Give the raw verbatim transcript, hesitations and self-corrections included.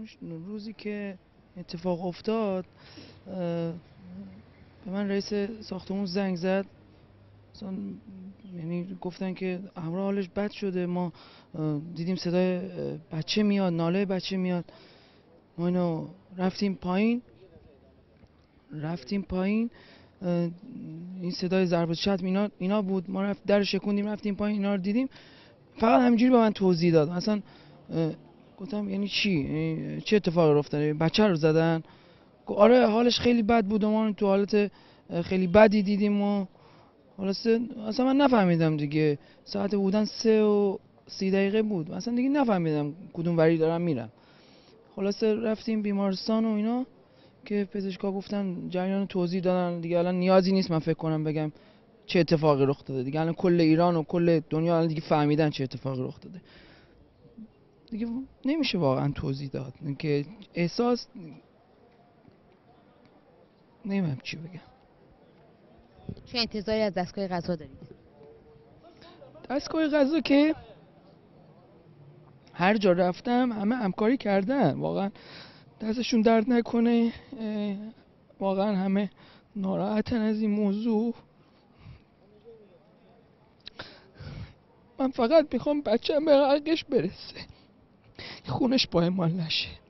اون روزی که اتفاق افتاد به من رئیس ساختمون زنگ زد، مثلا یعنی گفتن که همراه حالش بد شده، ما دیدیم صدای بچه میاد، ناله بچه میاد. ما اینو رفتیم پایین رفتیم پایین این صدای ضربات شتم اینا اینا بود. ما رفت در شکوندیم رفتیم پایین، اینا رو دیدیم. فقط همینجوری به من توضیح داد. مثلا گفتم یعنی چی؟ یعنی چه اتفاقی افتاده؟ بچه رو زدن؟ آره حالش خیلی بد بود و ما تو حالت خیلی بدی دیدیم و خلاصه اصلا من نفهمیدم دیگه. ساعت بودن سه و سی دقیقه بود، اصلا دیگه نفهمیدم کدوم وری دارم میرم. خلاصه رفتیم بیمارستان و اینا که پزشکا گفتن جریان توضیح دادن دیگه. الان نیازی نیست من فکر کنم بگم چه اتفاقی رخ داده دیگه. الان کل ایران و کل دنیا الان دیگه فهمیدن چه اتفاقی رخ داده دیگه. نمیشه واقعا توضیح داد که احساس نمیدونم چی بگم. چه انتظاری از دستگاه قضا دارید؟ دستگاه قضا که هر جا رفتم همه همکاری کردن، واقعا دستشون درد نکنه. واقعا همه ناراحتن از این موضوع. من فقط میخوام بچه‌م به حقش برسه، خونش با اعمال نشه.